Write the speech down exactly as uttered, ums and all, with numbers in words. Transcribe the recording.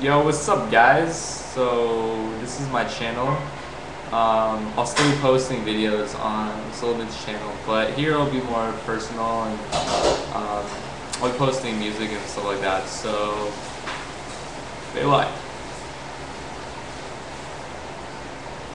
Yo, what's up guys? So this is my channel. Um, I'll still be posting videos on Sullivan's channel, but here it'll be more personal and um, I'll be posting music and stuff like that. So stay live.